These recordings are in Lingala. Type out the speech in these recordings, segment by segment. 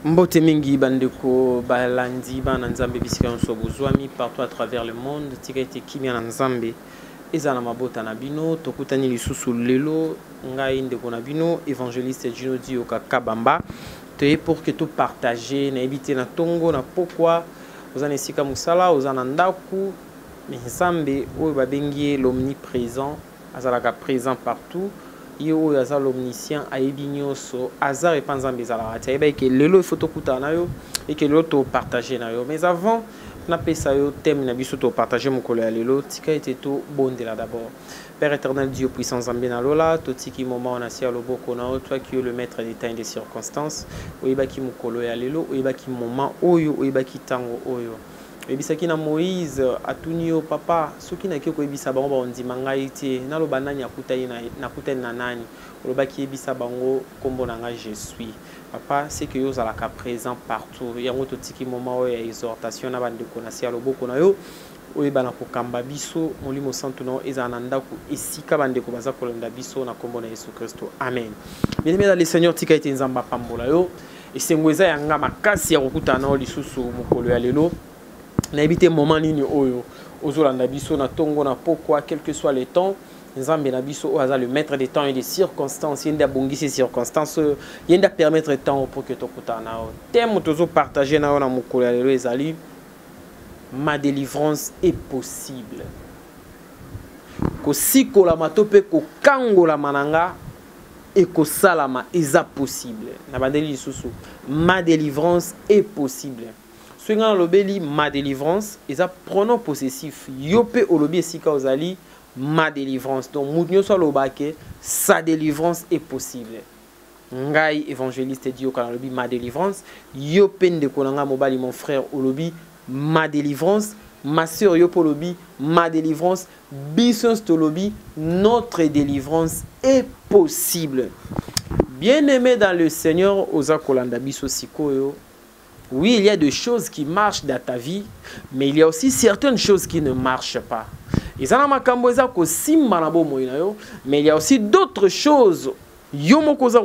Mbote mingi bandeko balandi bana nzambe bisika nso bozwami partout à travers le monde tika ete kimia na nzambe eza na mabota na bino tokutani lisusu lelo ngai ndeko na bino évangéliste Gino Dioka Kabamba te pour que tout partager na ebité na tongo na pourquoi ozana esika musala ozana ndaku nzambe oyo babengi l'omniprésent azalaka présent partout yo yaza l'omniscient ayebi nyonso azar et panzambe ezalaka ti ayeba eke lelo il faut tokutana na yo eke lelo topartage na yo mais avant napesa yo thème na biso topartage mokolo ya lelo tika ete tobondela d'abord Père éternel Dieu puissant Nzambe na lola totiki moment on asia loboko na yo toi qui es le maître des temps et des circonstances oyebaki mokolo ya lelo oyebaki moment oyo oyebaki tango oyo oyebisaki na Moïse atuni yo papa soki naki koyebisa bango baondima ngai te naloba nani nakutani na nani olobaki yebisa bango kombo na ngai je suis papa c'est que yo ozalaka présent partout yango totiki moment oyo ya exhortation na bandeko na sia loboko na yo oyeba na kokamba biso molimo santu na ezala na ndako esika bandeko baza kolanda biso na kombo na Yesu Kristo amen. Bien-aimé dans le Seigneur tika ete nzamba pambola yo esengo eza yanga makasi ya kokutana na lisusu mokolo ya lelo na ebite moment nini oyo ozolanda biso na tongo na pourquoi quel que soit le temps nzambe na biso oyo aza le maître des temps et des circonstances yende abongi ces circonstances yende permettre temps pour que tokutana na yo thème tozo partager na yo na mokolo ya lelo ezali ma délivrance est possible kosikola matope kokangola mananga et kosalama eza possible na bandeli lisusu ma délivrance est possible. Swinga lobeli ma délivrance eza pronom possessif yope olobi esika ozali ma délivrance donc mounyo so lobake sa délivrance est possible ngai évangéliste Dioka lobi ma délivrance yope ndeko nanga mobali mon frère olobi ma délivrance ma sœur yope olobi ma délivrance bisons tolobi notre délivrance est possible. Bien-aimé dans le Seigneur oza kolanda biso sikoyo. Oui, il y a des choses qui marchent dans ta vie, mais il y a aussi certaines choses qui ne marchent pas. Mais il y a aussi d'autres choses. Oui,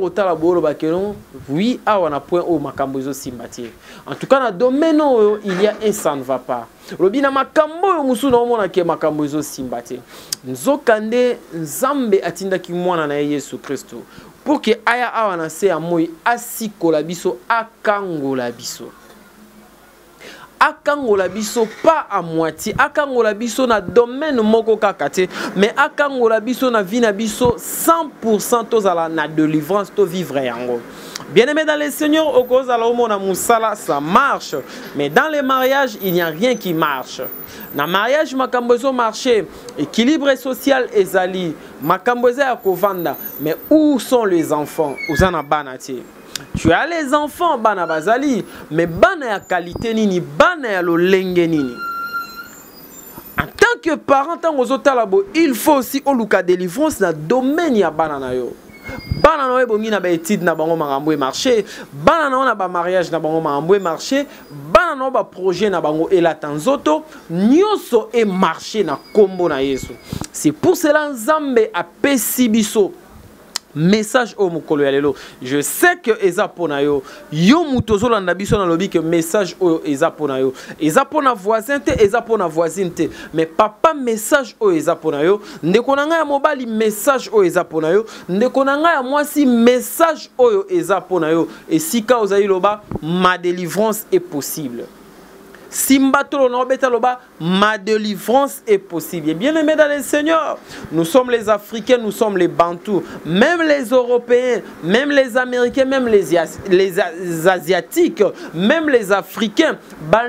en tout cas, dans le domaine où il y a un ça ne va pas. Pour que aya awana se amoy asikola biso akangola biso. Akangola biso pas à moitié, akangola biso na domaine moko kakate, mais akangola biso na vie na biso 100% tozala na délivrance to vivre yango. Bien-aimé dans le Seigneur, au cause à l'homme musala ça marche, mais dans les mariages il n'y a rien qui marche. Dans le mariage makambozo marché, équilibre social ezali, makambozo ya kovanda, mais où sont les enfants? Uzana banati. Tu as les enfants bana bazali, mais bana ya qualité nini, bana ya lolenge nini. En tant que parent, il faut aussi oluka délivrance dans le domaine ya bana na yo. Bana na bongi na ba étude na bango makambo e marché, bana na ba mariage na bango makambo e marché, bana na ba projet na bango et la tanzoto, nyoso e marché na kombo na Yesu. C'est pour cela Nzambe a pesi biso message au mokolo ya lelo. Je sais que eza pona yo yo mutozo landa biso na lobi que message o eza pona yo eza pona voisin te eza pona voisine te mais papa message o eza pona yo ndeko na ngai ya mobali message o eza pona yo ndeko na ngai ya mwasi message oyo eza pona yo esika ozali loba ma délivrance est possible. Simbatolo na obeta loba ma délivrance est possible. Bien-aimés dans le Seigneur, nous sommes les Africains, nous sommes les Bantous, même les Européens, même les Américains, même les Asiatiques, même les Africains.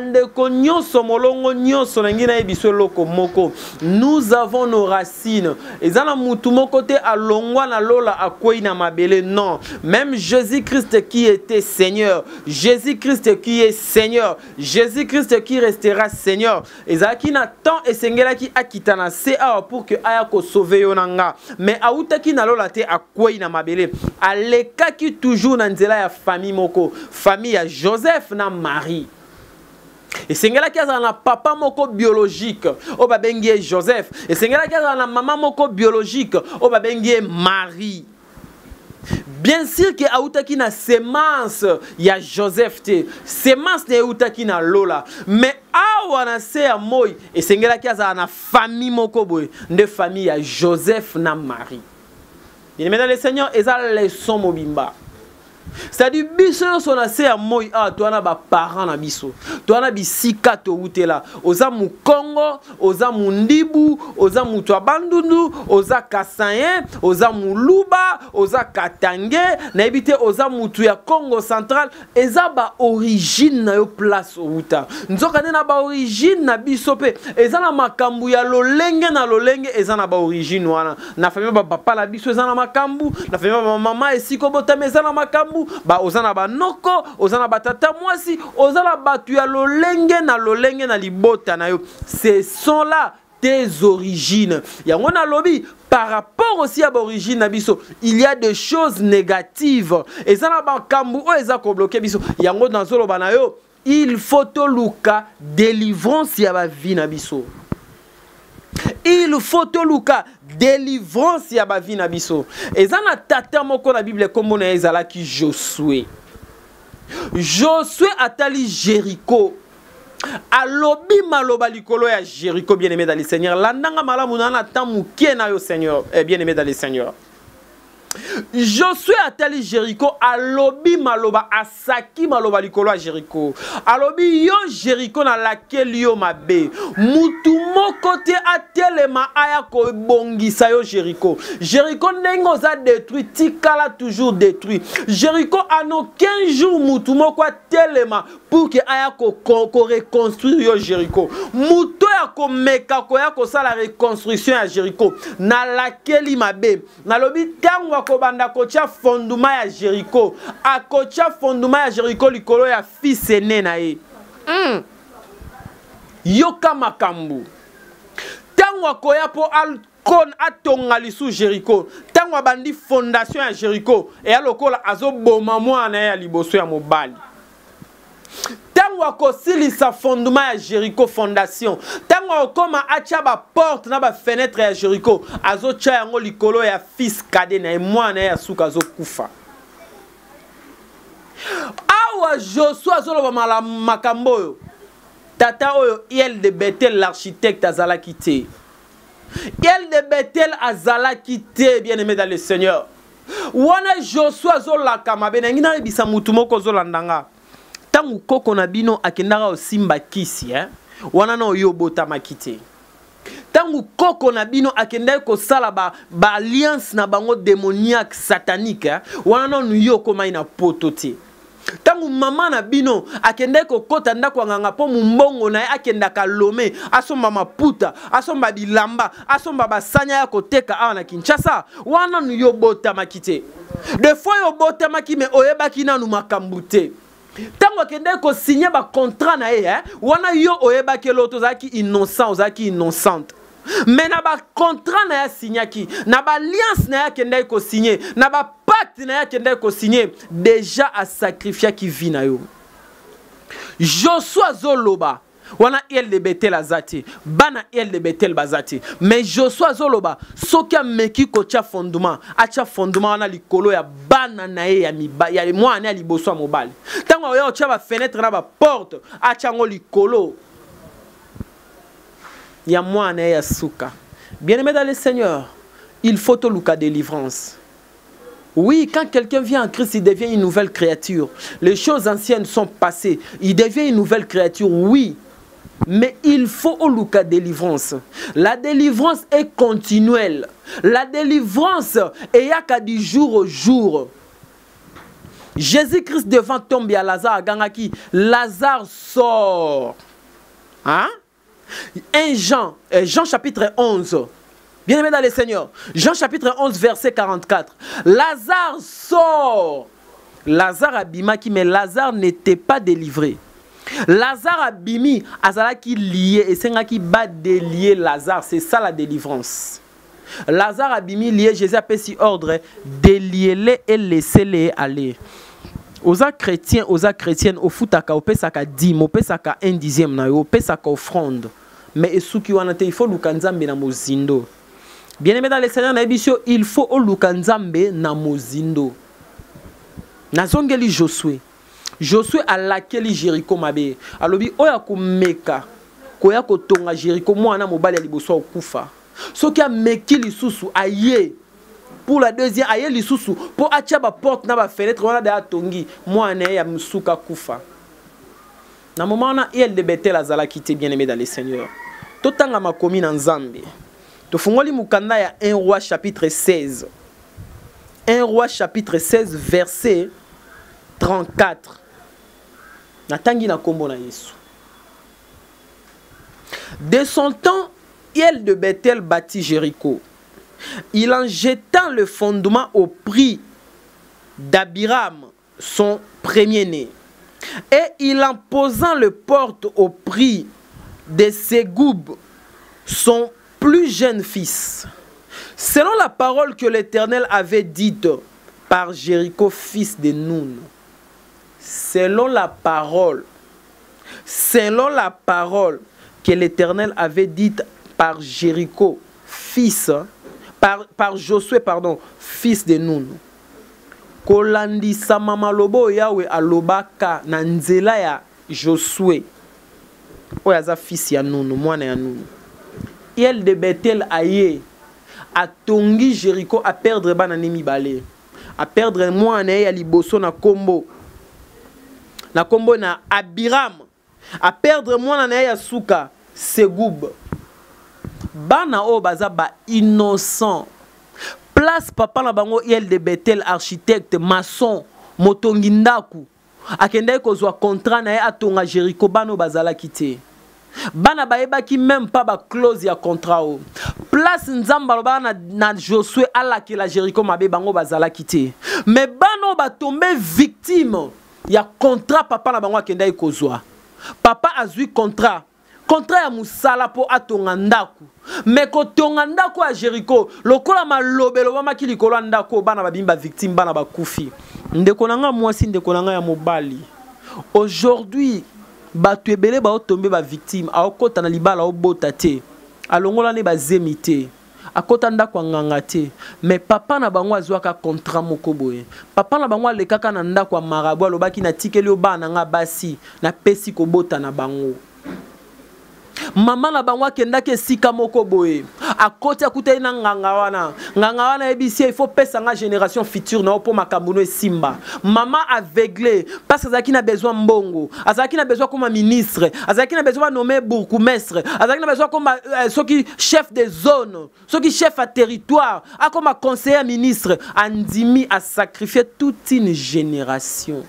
Nous avons nos racines. Et dans mon côté à Longwa lola à Koina Mabele non. Même Jésus-Christ qui était Seigneur, Jésus-Christ qui est Seigneur, Jésus-Christ qui restera Seigneur. Ezaki na temps esengela ki akitana se awa pour que aya ko sauver yonanga. Mais autaki na lola te akwei na mabele. Aleka ki toujours na nzela ya famille moko, famille ya Joseph na Marie. Esengela ki azala na papa moko biologique, o babengi Joseph. Esengela ki azala na maman moko biologique, o babengi Marie. Bien sûr que autaki na semence ya Joseph te. Semence ne autaki na lola. Mais awa na se ya moi et sengela ki aza na famille moko boy, de famille ya Joseph na Marie. Bien mesdames les seigneurs, eza leçon mobimba. C'est-à-dire biso son assez à moi ah toi na ba parents na biso toi na bisika to utela oza mu Congo oza mu Ndibu oza mu Bandundu oza Kasayen oza mu Luba oza Katange na ebite oza mutu ya Congo central eza ba origine na yo place outa nzoka na ba origine na biso pe eza na makambu ya lolenge na lolenge eza na ba origine wana na famille ba papa na biso eza na makambu na famille ba mama esiko botama eza na makambu ba ozana ba noko ozana batata mwasi ozana batu ya lolenge na libota na yo. Ce sont là tes origines. Yango na lobi par rapport aussi à l'origine nabiso, il y a des choses négatives. Et ça na ba kambu o eza ko bloquer biso. Yango dans zolo bana yo, il faut to luka délivrance ya ba vie nabiso. Il faut to luka délivrance ya ba vie na biso. Ezana tata moko na Bible comme on ezala ki Josué. Josué atali Jéricho. Alobi maloba likolo ya Jéricho, bien aimé dans le Seigneur. Landanga malamu na tamu kiena yo Seigneur, bien aimé dans le Seigneur. Josué atali Jéricho, alobi maloba asaki maloba likolo ya Jéricho. Alobi yo Jéricho na laquelle yo mabe. Mutu moko te atelema aya ko bongisa yo Jéricho. Jéricho ndengo za détruit, tikala toujours détruit. Jéricho en aucun jour mutu moko atelema pour que aya ko reconstruire yo Jéricho. Mutu ya ko meka ko ya ko sala reconstruction ya Jéricho na laquelle mabe. Na lobi tango kobanda kocha fonduma ya Jéricho a kocha fonduma ya Jéricho likolo ya fils aîné na ye yoka makambu tango akoya po alkon atonga lisu Jéricho tango abandi fondation ya Jéricho e alokola azoboma mwana ya liboso ya mobali tango akosilisa fonduma ya Jéricho fondation tango akoma acha ba porte na ba fenêtre ya Jéricho azocha yango likolo ya fils cadet na mwana ya suka azokufa awa Josué azoloba mala makambo oyo tata oyo Hiel de Bethel l'architecte azalaki te Hiel de Bethel azalaki te bien aimé dans le Seigneur wana Josué azolaka mabe na ngina ebisa mutu moko zolandanga tangu koko na bino akendaka osimba kisi wana na oyobota makite tangu koko na bino akendaka kosala ba alliance na bango démoniaque satanique wana na yoko mai na poto te tangu mama na bino akendaka kokota ndako nganga po mumbongo na akendaka lome asomba maputa asomba bilamba asomba basanya ya koteka awa na Kinshasa wana na yobota makite des fois yobota makime oyebaki nanu makambu te tango akende ko signer ba contrat na ye wana yo oyeba ke loto zaki innocent ozaki innocente mais na ba contrat na ya signaki na ba alliance na ya kende ko signer na ba pacte na ya kende ko signer déjà a sacrifier ki vie na yo Josué zoloba wana Hiel de Bethel azati bana Hiel de Bethel bazati mais Josué zoloba soki ameki kocha fondement acha fondement wana likolo ya bana na ye ya miba ya mwana ya liboso mobali tango yo cha ba fenêtre na ba porte acha ngo likolo ya mwana ya suka. Bien aimé dans le Seigneur, il faut te louka délivrance. Oui, quand quelqu'un vient en Christ, il devient une nouvelle créature. Les choses anciennes sont passées, il devient une nouvelle créature, oui. Mais il faut au louka délivrance. La délivrance est continuelle. La délivrance est à du jour au jour. Jésus-Christ devant tomber à Lazare à Gangaki. Lazare sort. Hein? Jean chapitre 11. Bien aimé dans le Seigneur. Jean chapitre 11 verset 44. Lazare sort. Lazare abimaki, mais Lazare n'était pas délivré. Lazare abimi azalaki lié et c'est qui bat délier Lazare, c'est ça la délivrance. Lazare abimi lié, Jésus a pris ordre délier-les et laissez-les aller. Oza chrétien, oza chrétienne au futaka au pesaka dîme, au pesaka un dixième na au pesaka offrande. Mais esuki wanate il faut lukanzambe na mozindo. Bien-aimé dans le Seigneur, il faut oluka nzambe na mozindo. Nazongeli Josué. Josué a lakeli Jéricho mabe. Alobi oya kumeka. Koya kotonga Jéricho mwana mobali ya liboso okufa. Soki a meki lisusu aye. Pour la deuxième aye lisusu pour atia ba porte na ba fenêtre wana da tongi mwana ya msuka kufa. Na moment na il de Bethel azala kité bien-aimé dans le Seigneur. Totanga makomi na nzambe. Tofungoli mukanda ya 1 roi chapitre 16. 1 roi chapitre 16 verset 34. Natangi na kombo na Yesu. De son temps, il de Bethel bâtit Jéricho. Il en jetant le fondement au prix d'Abiram, son premier-né, et il en posant le porte au prix de Ségoub, son plus jeune fils. Selon la parole que l'Éternel avait dite par Jéricho, fils de Noun. Selon la parole que l'Éternel avait dite par Jéricho, par Josué, pardon, fils de Noun. Kolandi samama lobo yawe alobaka na nzela ya Josué. Oyaza fils ya Noun, mwana ya Noun. Il de Bethel aye a tongi Jéricho a perdre bananemi balé. A perdre mwana ya liboso na kombo. Na kombo na Abiram. A perdre mwana ya suka Ségoub. Bana o baza ba innocent. Place papa na bango il de Bethel architecte maçon motongi ndaku. Akende kozwa contrat na ye atonga Jéricho bano bazala kité. Bana baeba ki même pas ba clause ya contrat o. Place nzamba bana na Josué ala ki la Jéricho mabe bango bazala kité. Mais bano ba tomber victime ya contrat papa na bango akende kozwa. Papa azui contrat. Contrat ya musala po atonga ndaku. Mais kotonga ndaku a Jéricho, lokola malobelo ba makili kolwa ndaku bana babimba victime bana bakufi. Ndeko nanga mwasi ndeko nanga ya mobali. Aujourd'hui, batu ebele ba otombe ba victime, a okota na libala obota te. Alongola ne ba zemite. Akota ndaku nganga te. Mais papa na bango azwaka contrat moko boye. Papa na bango lekaka na ndaku marabu alobaki na tikeli obana nga basi na pesi kobota na bango. Mama na bango akendaki esika moko boye akoti akuteli na nganga wana ebisi il faut pesa nga génération future na opo makambuno esimba. Mama aveuglé parce que azaki na besoin mbongo, azaki na besoin comme ministre, azaki na besoin nommer bourgmestre, azaki na besoin comme soki chef de zone, soki chef à territoire, a comme conseiller ministre, andimi a sacrifié toute une génération.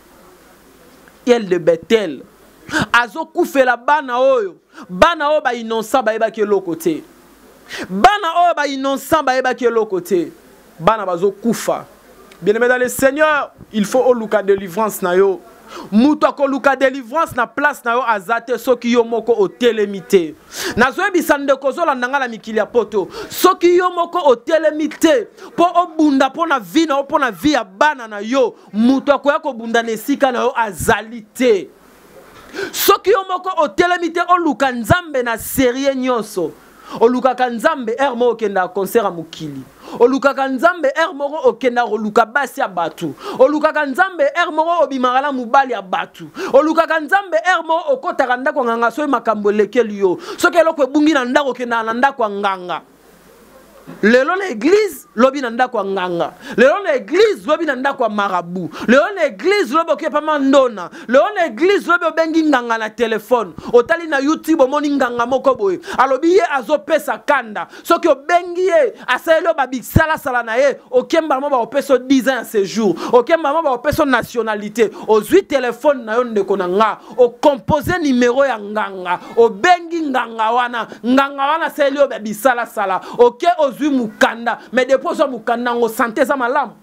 Elle de Bethel azo koufela bana oyo ba innocent ba eba ke lokote. Bana oyo ba innocent ba eba ke lokote. Bana bazo koufa. Bien-aimé dans le Seigneur, il faut oluka délivrance na yo. Muto akoluka délivrance na place na yo azate soki yo moko otelemite. Nazo ebisande kozola ndanga la mikili ya poto. Soki yo moko otelemite po obunda po na vie na po na vie ya bana na yo, muto akoya ko bunda nesika na yo azalite. Soki yo moko otelemite oluka nzambe na serie nyonso. Oluka kanzambe ermo okenda concert a mukili. Oluka kanzambe ermo okenda oluka basi ya batu. Oluka kanzambe ermo obimara mubali ya batu. Oluka kanzambe ermo okotaka ndako nganga so makambo lekeli yo. Soki eloko ebungi na ndako okenda na ndako nganga. Lelo na église lobi na ndako nganga. Lelo na église lobi na ndako marabu. Lelo na église lobi okepa mandona. Lelo na église lobi obengi nganga na téléphone. Otali na YouTube omoni nganga moko boye. Alobi ye azopesa kanda. Soki obengi ye asayelo babi sala sala na ye okemba mo ba opeso 10 ans à ce jour. Okemba mo ba opeso nationalité. Ozui téléphone na yo ndeko na nga. O composer numéro ya nganga. Obengi nganga wana sayelo babi sala sala. OK ozui mukanda, mais depuis ça mukanda ngo santé za malamu.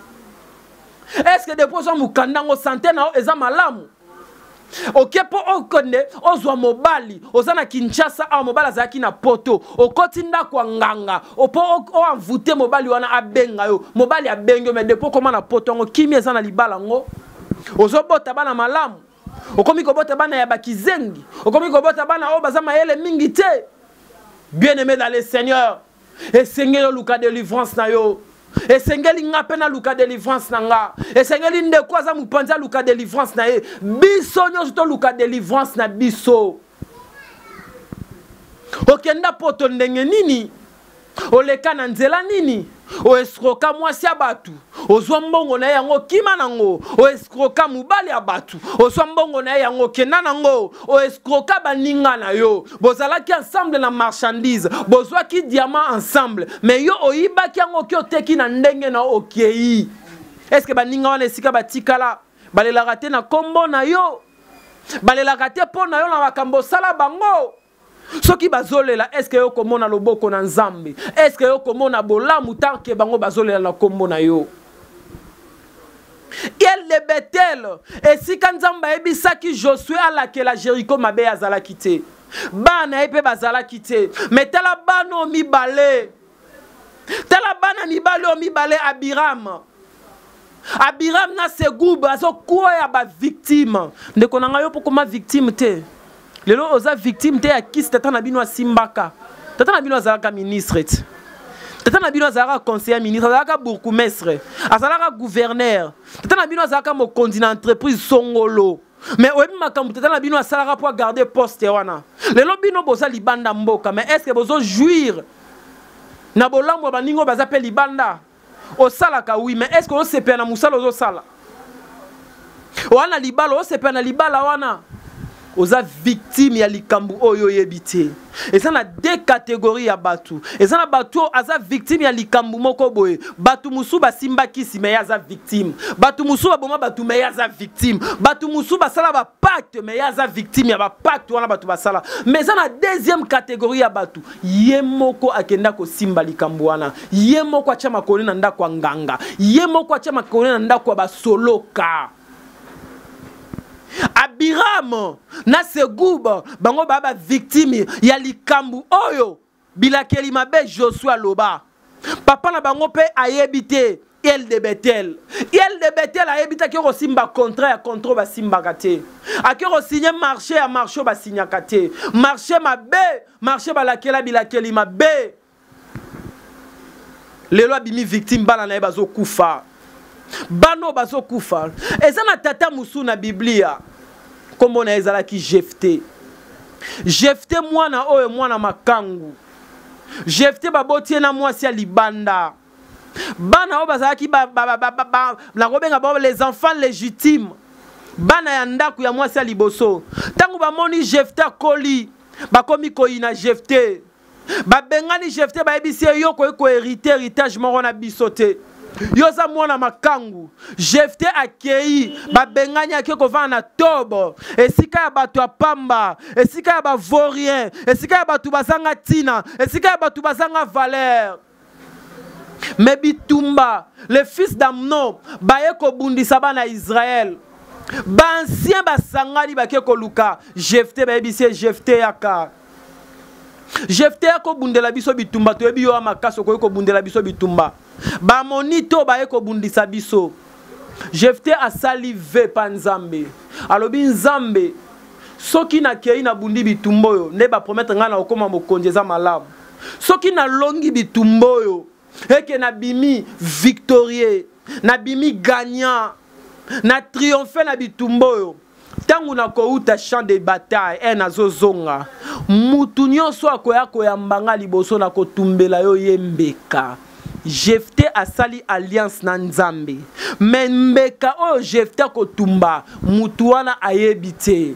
Est-ce que depuis ça mukanda ngo santé na eza malamu? OK po okonde ozwa mobali ozana Kinshasa a mobali azaki na poto okotinda kwa nganga opo o envoûter mobali wana abenga yo mobali abenga mais depuis comment na poto ngo kimi eza na libala ngo ozobota bana malamu okomi kobota bana ya bakizengi okomi kobota bana o bazama yele mingi te. Bien-aimé dans le Seigneur, esengeli luka délivrance na yo esengeli nga pe na luka délivrance na nga esengeli ndeko aza mopanzi ya luka délivrance na ye biso nyonso to luka délivrance na biso okenda poto ndenge nini oleka na nzela nini oescroka mwasi ya batu ozwa mbongo na ye yango kima nango oescroka mobali ya batu ozwa mbongo na ye yango kenda nango oescroka baninga na yo bozalaki ensemble na marchandise bozwaki diamant ensemble mais yo oyibaki yango ki oteki na ndenge na okei est-ce que baninga wana esika batikala balelaka te na kombo na yo balelaka te mpo na yo na makambo osala bango soki bazolela est-ce que yo komona loboko na Nzambe est-ce que yo komona bolamu tanke bango bazolela na kombo na yo il de Bethel esika Nzambe ebisaki Josué alakela Jéricho mabe azalaki te bana epe bazalaki te mais tala bana o mibale tala bana mibale o mibale Abiram na Segub azokoya ba victime ndeko na yo pokoma victime te lelo oza victime te ya kisi tata na bino asimbaka tata na bino azalaka ministre tata na bino azalaka conseiller ministre azalaka bourgmestre azalaka gouverneur tata na bino azalaka mokonzi na entreprise songolo mais oyebi makambo tata na bino asalaka po garder poste wana lelo bino boza libanda mboka mais est-ce que bozo jouir na bolambo baningo baza pe libanda osalaka oui mais est-ce que osepela na musala ozosala wana libala osepela na libala wana oza victime ya likambu oyo yebite eza na deux catégories ya batu eza na batu aza victime ya likambu moko boye batu musu basimba kisi mais aza victime batu musu baboma batu mais aza victime batu musu basala ba pacte mais aza victime ya ba pacte wana batu basala mais eza na deuxième catégorie ya batu ye moko akenda ko simba likambu wana ye moko acha makoni na ndako nganga ye moko acha makoni na ndako basoloka Abiram na Segub bango baba victime ya likambu oyo bilakeli mabe Joshua loba papa na bango pe ayebite il de Bethel ayebita ki ko simba contrat ya contrat ba simba kate akero signer marché ya marché ba signa kate marché mabe marché balakela bilakeli mabe lelo abimi victime bala na bazo kufa bano bazo kufa eza na tata musu na Biblia kombo na ezalaki Jefte mwana oyo mwana makangu Jefte babotie na mwasi ya libanda bana o bazalaki na kobenga ba les enfants légitimes bana ya ndaku ya mwasi ya liboso tangu bamoni Jefte akoli bakomi koyina Jefte babengani Jefte bayebisi yo ko héritage moko na bisote yoza mwana makangu Jefte akei babengani akeko vana na tobo esika ya batu apamba esika ya bavorien esika ya batu bazanga tina esika ya batu bazanga valeur mais bitumba le fils d'Amnon baye ko bundisa bana Israël bansien basangani bakeko luka Jefte bayebisi Jefte yaka Jefte ko bundela biso bitumba to ebi yo amakaso ko bundela biso bitumba ba monito ba eko bundisa biso Jefte asalive pa Nzambe alobi Nzambe soki na kei na bundi bitumbo yo ne ba promettre nga na okoma mokonjeza malamu soki na longi bitumbo yo eke na bimi victorieux na bimi gagnant na triompher na bitumbo yo tangu na kouta champ de bataille en azozonga mutu nyonso akoya koyambanga liboso na kotumbela yo yembeka Jefte asali alliance na Nzambe mais mbeka oyo Jefte kotumba mutu wana ayebite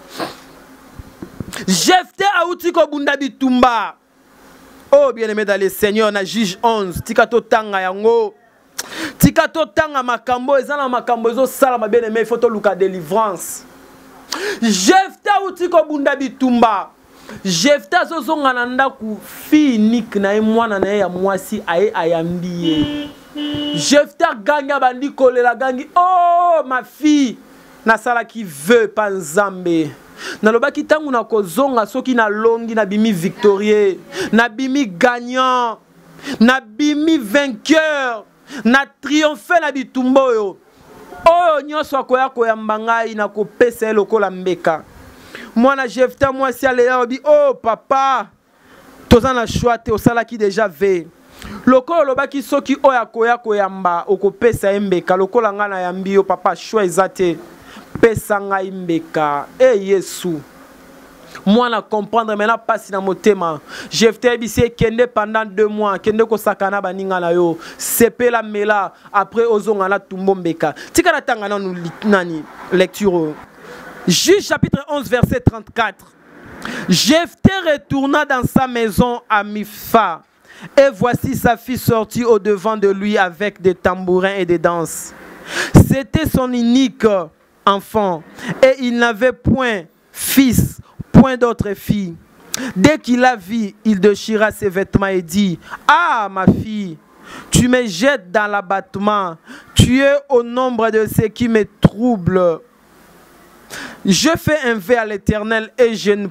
Jefte auti ko bunda bitumba oh bien-aimé dans le Seigneur na Juge 11 tikato tanga yango tikato tanga makambo ezana makambo ezo sala ma bien-aimé il faut to luka délivrance Jefte auti ko bunda bitumba Jefte azozonga na ndaku fi unique na mwana na ya mwasi aye ayambiye Jefte ganga bandi kolela gangi oh ma fille na sala qui veut pa Nzambe na lobaki tangu na kozonga soki na longi na bimi victorieux na bimi gagnant na bimi vainqueur na triompher na bitumbo yo oh nyonso akoya koyamba ngai na kopesa lokola mbeka mwana Jefte mwasi aleya obi oh papa tozana choix te osala ki déjà ve. Lokola lobaki soki oya koya koyamba okopesa embeka lokola nga na yambi yo papa choix ezate pesa nga imbeka Yesu. Moi na comprendre maintenant passe na motema. Jephté bisi kende pendant 2 mois, kende ko sakana baninga na yo. Sepela mela après ozonga na tumbombeka. Tika na tanga na nani lecture. Juge chapitre 11 verset 34. Jephté retourna dans sa maison à Mipha. Et voici sa fille sortie au devant de lui avec des tambourins et des danses. C'était son unique enfant et il n'avait point fils, point d'autre fille. Dès qu'il la vit, il déchira ses vêtements et dit: ah, ma fille, tu me jettes dans l'abattement, tu es au nombre de ceux qui me troublent. Je fais un vœu à l'Éternel et je ne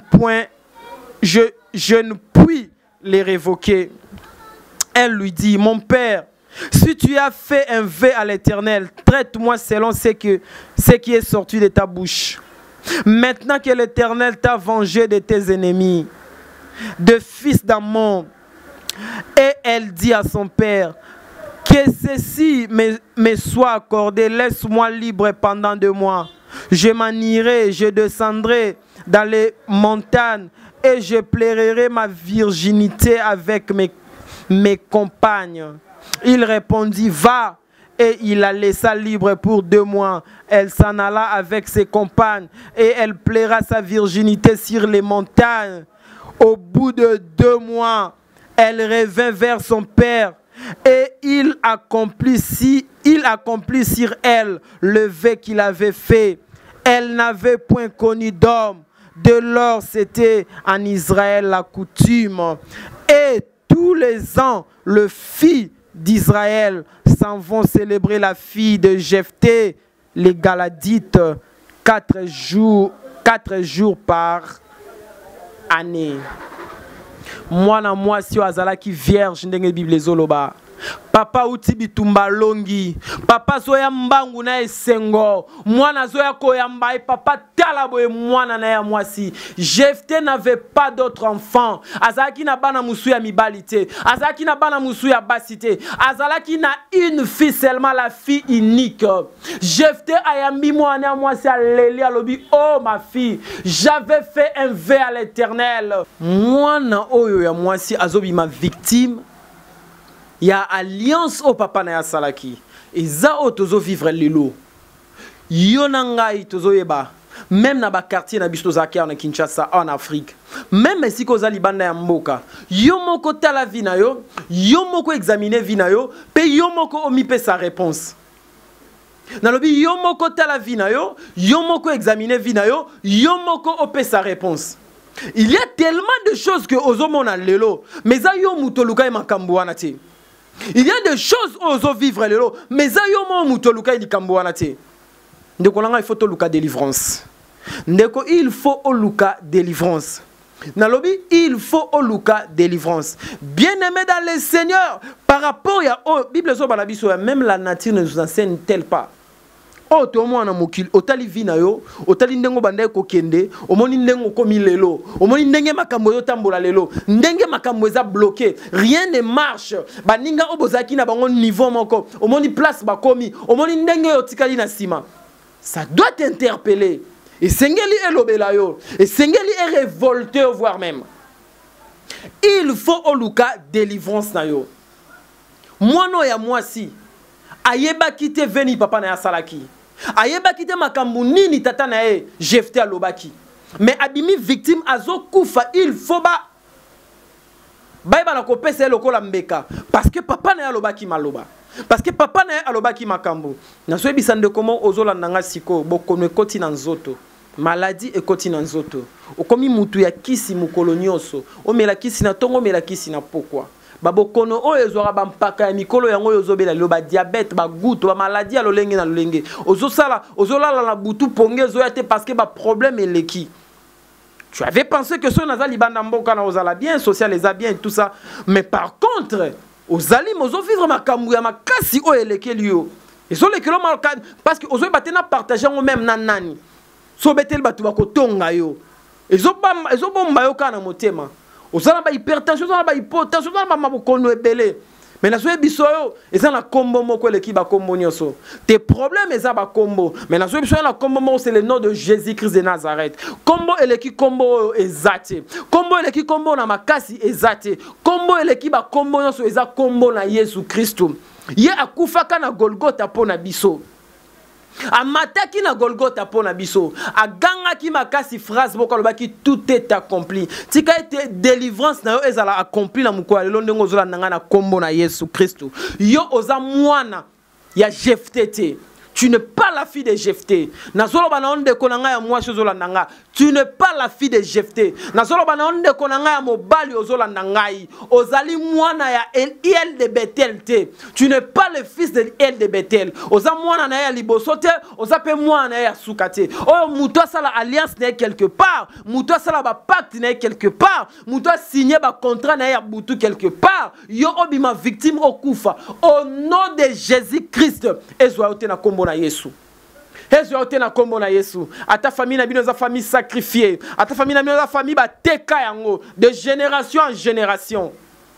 puis les révoquer. Elle lui dit: mon père, si tu as fait un vœu à l'Éternel, traite-moi selon ce qui est sorti de ta bouche. Maintenant que l'Éternel t'a vengé de tes ennemis, de fils d'Ammon. Et elle dit à son père: que ceci me soit accordé, laisse-moi libre pendant 2 mois. Je m'en irai, je descendrai dans les montagnes et je plairai ma virginité avec mes compagnes. Il répondit: va. Et il la laissa libre pour 2 mois. Elle s'en alla avec ses compagnes et elle plaira sa virginité sur les montagnes. Au bout de 2 mois, elle revint vers son père et il accomplit sur elle le vœu qu'il avait fait. Elle n'avait point connu d'homme. De lors, c'était en Israël la coutume. Et tous les ans, le fils d'Israël s'en vont célébrer la fille de Jephté, les Galadites, 4 jours par année. Moi na moi si azala ki vierge ndenge Bible zoloba. Papa uti bitumba longi. Papa zoya mbangu na esengo. Mwana zoya koyamba et papa talabo e mwana na ya mwasi. Jephté n'avait pas d'autre enfant. Azalaki na bana musu ya mibalite. Azalaki na bana musu ya basite. Azalaki na une fille seulement, la fille unique. Jephté ayambi mwana ya mwasi aleli alobi: oh ma fille, j'avais fait un vœu à l'Éternel. Mwana oyo ya mwasi azobi ma victime. Il y a alliance au papa na ya salaki. Eza o tozo vivre lelo. Yonangai tozo yeba. Même na ba quartier na bisto zaki en Kinshasa en Afrique. Même si ko zali banda ya mboka. Yo moko tala vina yo, yo moko examiner vina yo, pe yo moko omipe sa réponse. Nalobi yo moko tala vina yo, yo moko examiner vina yo, yo moko ope sa réponse. Il y a tellement de choses que ozomona lelo, mais za yo mutoluka e makambo wana te. Il y a des choses ozo vivre lelo, mais za yo mo mutoluka e likambo wana te. Ndeko langa il faut toluka délivrance. Ndeko il faut oluka délivrance. Nalobi il faut oluka délivrance. Bien-aimé dans le Seigneur, par rapport à Bible zo banabiso, même la nature ne nous enseigne tel pas. Oh, to mwana mokili otali vina yo, otali ndengo bandaye kokende, omoni ndengo komi lelo, omoni ndenge makambo yo tambola lelo, ndenge makambo eza bloqué, rien ne marche. Baninga obozaki na bango niveau moko, omoni place bakomi, omoni ndenge yo tikali na sima. Ça doit t'interpeller. Et sengeli elobela yo, et sengeli est révolté voire même. Il faut oluka délivrance na yo. Mwano ya mwasi ayeba kite veni papa na ya salaki. Ayeba kite makambu nini tata na e Jephté alobaki. Mais abimi victime azo kufa, il faut ba Baïba na kopesa lokola mbeka parce que papa na ya alobaki maloba. Parce que papa na ya alobaki makambu. Na so ebisande comment ozolanda nga siko bokono ekoti na nzoto. Maladie ekoti na nzoto. Okomi mutu ya kisi mukolo nyonso. Omela kisi na tongo, omela kisi na pokwa. Babokono o ezora ba mpaka ya mikolo yango yozobela lo ba diabète ba goutte ba maladie lo lenge na lolenge ozosala ozolala na butu ponge zoya te parce que ba problème eleki. Tu avais pensé que ce nazali banda mboka na ozala bien social les bien et tout ça, mais par contre ozali mozo vivre makambu ya makasi o eleki liyo ezo lekelo malka parce que ozo batena partager ngo même na nani so betel batu ba kotonga yo ezo bomba yo kana motema. ozala ba hypertension, ozala ba hypotension, ozala ba mabokono ebele. Mais na soye biso yo, eza na kombo moko eleki ba kombo nyonso. Tes problèmes eza ba kombo. Mais na soye biso na kombo moko c'est le nom de Jésus-Christ de Nazareth. Kombo eleki kombo ezate. Kombo eleki kombo na makasi ezate. Kombo eleki ba kombo nyonso eza kombo na Yesu Kristo. Ye akufaka na Golgotha pona biso. Amataki na Golgotha pona biso. Agangaki makasi phrase boko lobaki tout est accompli. Tika ete délivrance na yo ezala accompli na mukwa lelo ndenge ozola nanga na kombo na Yesu Kristo. Yo oza mwana ya Jephté. Tu n'es pas la fille de Jephté. Nazolo bana onde konanga ya mwasi ozolanda nga. Tu n'es pas la fille de Jephté. Nazolo bana onde konanga ya mobali ozolanda ngai. Ozali mwana ya El de Bethel te. Tu n'es pas le fils de El de Bethel. Oza mwana na ya liboso te, oza pe mwana na ya suka te. Oh muto sala alliance na quelque part, muto sala ba pacte na quelque part, muto signé ba contrat na ya butu quelque part. Yo obima victime okufa. Au nom de Jésus-Christ, ezwa ote na kombo na Yesu. Ezwa ote na kombo na Yesu. Ata famille na bino za famille sacrifiée. Ata famille na bino za famille ba teka yango de génération en génération.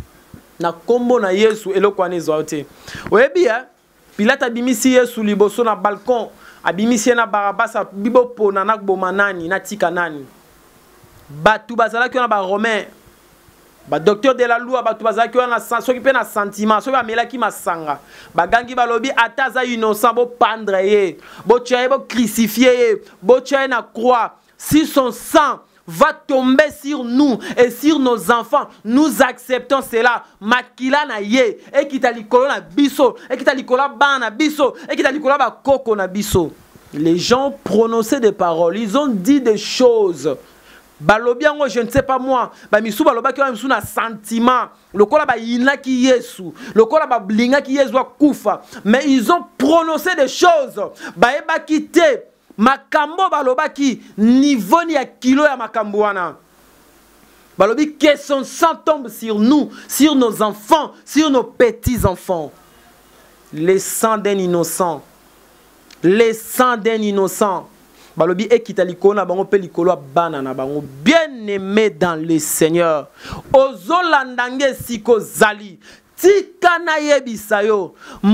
Na kombo na Yesu eloko ane ezwa ote. Oyebi ya Pilate abimisi Yesu liboso na balcon, abimisi na Barabasa bibo pona na boma nani na tika nani. Batu bazalaki na ba romain. Ba docteur de la loi batu bazaki wana soki pe na sentiment soki amelaki masanga bagangi balobi ataza innocent bo pendre ye bo tchaye bo crucifier ye bo tchaye na croix. Si son sang va tomber sur nous et sur nos enfants, nous acceptons cela. Makila na ye e kita likolo na biso e kita likolo bana biso e kita likolo ba koko na biso. Les gens prononçaient des paroles, ils ont dit des choses. Balobiango, je ne sais pas moi. Ba misu baloba ki misu na sentiment. Lokola ba yina ki Yesu. Lokola ba blinga ki Yesu kufa. Mais ils ont prononcé des choses. Ba eba kite makambo baloba ki niveau ni ya kilo ya makambo wana. Balobi que son sang tombe sur nous, sur nos enfants, sur nos petits enfants. Les sangs d'un innocent. Les sangs d'un innocent. Balobi ekita likolo na bango pe likolo bana na bango bien-aimé dans le Seigneur. Ozolandange siko zali. Tika na yebisa yo.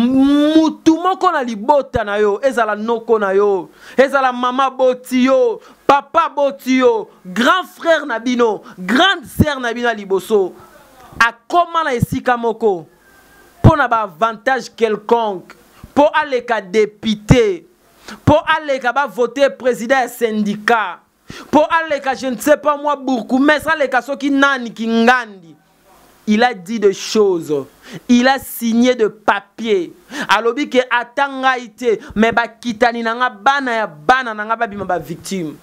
Mutu moko na libota na yo. Ezala noko na yo. Ezala mama boti yo. Papa boti yo. Grand frère na bino. Grande sœur na bino liboso. Akoma na esika moko. Po na ba avantage quelconque. Po aleka député. Pour aller voter président et syndicat. Pour aller je ne sais pas moi bourgmestre aller soki nani kingandi. Il a dit des choses. Il a signé de papier. Alobi ke atanga ite mais ba kitani nanga bana ya bana nanga ba bima ba victime.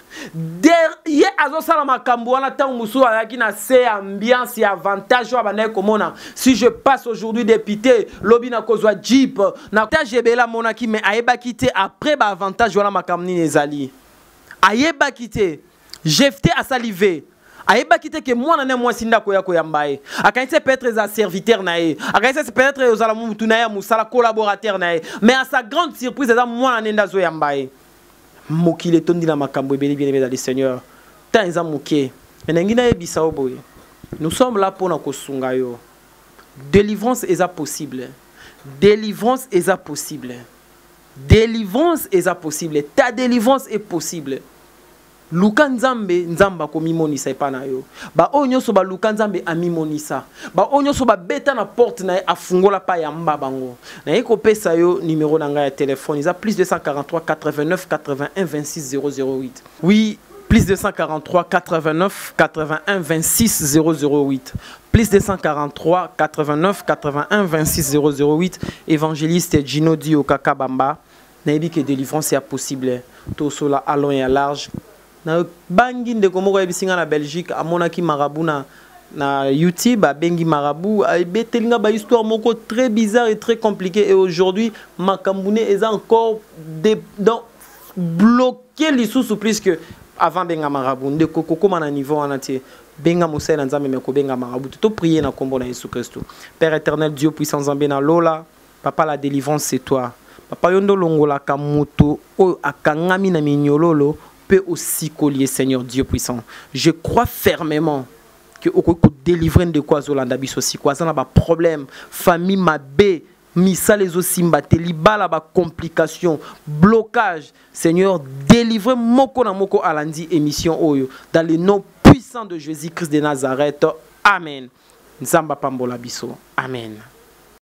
Derrière azosala makambo wana tango musu ayaki na se ambiance ya avantage wa banaye komona. Si je passe aujourd'hui député lobi na kozwa jeep na tajebela monaki mais ayeba kité après ba avantage wana makamni nezali ayeba kité Jephté a salivé ayeba kité que moi na moi sinda koya koyambaye akanise peut-être za serviteur nae akanise peut-être ozala mutu na ya musala collaborateur nae mais à sa grande surprise za moi na nda zo yambaye. Mokile tondi na makambo ebeli bien aimé dans le Seigneur. Tant eza moké. Menangina ebisa oboye. Nous sommes là pour na kosunga yo. Délivrance est possible. Délivrance est possible. Délivrance est possible. Ta délivrance est possible. Luka nzambe nzamba ko mimonisa epana yo. Ba onyo so ba luka nzambe amimonisa. Ba onyo so ba beta na porte na afungola pa ya mbabango. Na yeko pesa yo numéro na nga ya téléphone. Isa plus 243 89 81 26 008. Oui, plus 243 89 81 26 008. Plus 243 89 81 26 008. Évangéliste Gino Dio Kakabamba. Na yebi que délivrance est possible. To sola allons et à large. Na bangi ndeko moko ebisinga na Belgique amonaki marabout na YouTube bengi marabout betelinga ba histoire moko très bizarre et très compliquée et aujourd'hui makamboune est encore bloqué lisusu plus que avant benga marabout ndeko kokoma na niveau anatie benga mosela nzambe meko benga marabout to prier na kombo na Jésus Christ. Père éternel Dieu puissant Nzambe na lola papa la délivrance c'est toi papa yondo longola kamuto o akangami na minyololo peut aussi collier, Seigneur Dieu puissant. Je crois fermement que oko délivrer de quoi zolanda biso si quoi ça na ba problème famille mabe misala ezosimba te libala ba complication blocage Seigneur délivre moko na moko alandi émission oyo dans le nom puissant de Jésus-Christ de Nazareth. Amen. Nzamba pambola biso. Amen.